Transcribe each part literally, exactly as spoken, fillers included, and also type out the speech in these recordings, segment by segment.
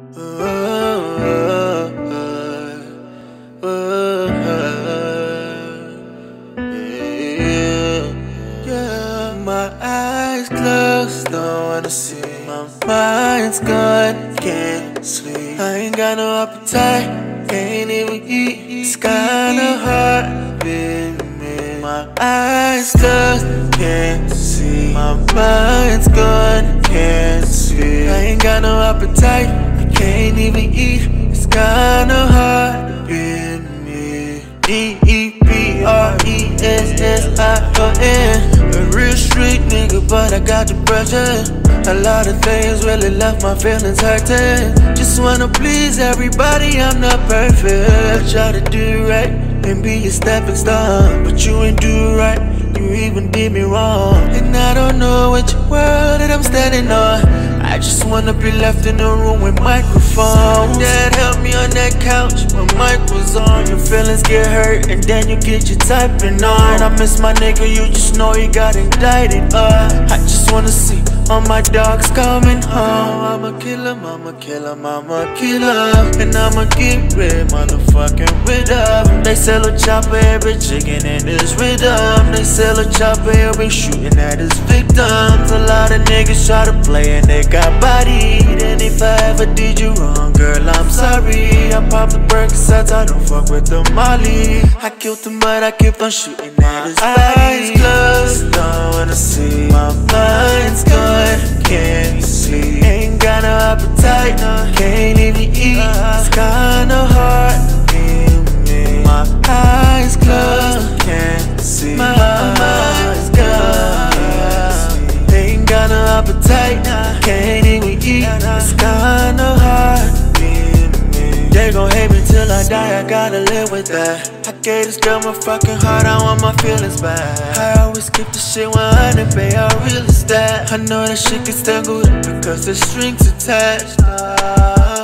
My eyes closed, don't wanna see. My mind's gone, can't sleep. I ain't got no appetite, can't even eat. It's kinda hard being me. My eyes closed, can't see. My mind's gone, can't sleep. I ain't got no appetite, I can't even eat. It's kinda hard being me. D E P R E S S I O N. A real street nigga, but I got the pressure. A lot of things really left my feelings hurting. Just wanna please everybody, I'm not perfect. I try to do right and be a stepping stone, but you ain't do right, you even did me wrong. And I don't know which world that I'm standing on. I just wanna be left in a room with microphones. Dad helped me on that couch, my mic was on. Your feelings get hurt and then you get your typing on. I miss my nigga, you just know he got indicted. uh, I just wanna see all my dogs coming home. I'ma kill him, I'ma kill him, I'ma kill him. And I'ma get rid, motherfucking rid of him. They sell a chopper, every chicken in this rhythm. They sell a chopper, every shooting at his victims. A lot of niggas try to play and they got bodied. And if I ever did you wrong, girl, I'm sorry. I pop the Percocets, I don't fuck with the Molly. I killed him, but I kept on shooting at his body. Eyes closed, don't wanna see. My mind's gone, can't sleep. Ain't got no appetite, can't even eat. It's kinda hard being me. My eyes closed, can't see. My mind's gone, ain't got no appetite, can't even eat. It's kinda hard being me. They gon' hate me till I die, I gotta live with that. I gave this girl my fucking heart, I want my feelings back. I always keep the shit one hundred, babe, how real is that? I know that shit gets tangled up because the strings attached. uh,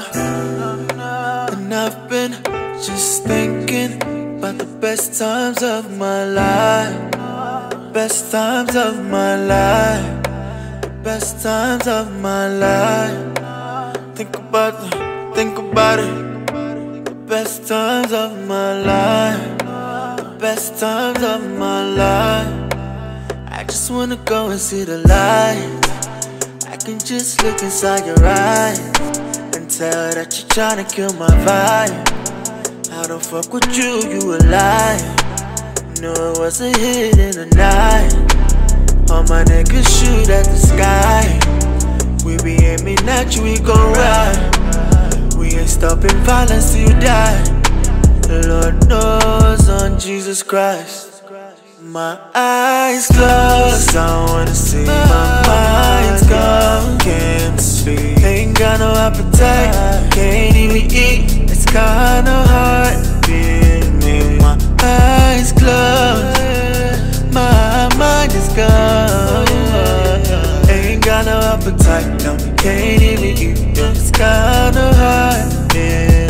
And I've been just thinking about the best times of my life. Best times of my life. Best times of my life. Think about it, think about it. Best times of my life, best times of my life. I just wanna go and see the light. I can just look inside your eyes and tell that you're trying to kill my vibe. I don't fuck with you, you a lie. Knew it was a hit in the night. All my niggas shoot at the sky. We be aiming at you, we gon' ride. We ain't stopping violence till you die. The Lord knows on Jesus Christ. My eyes closed, I don't wanna see. My mind's gone, can't sleep. Ain't got no appetite, can't even eat. It's kinda hard being me. My eyes closed, my mind is gone. Ain't got no appetite, no, can't even eat. It's kinda hard, yeah.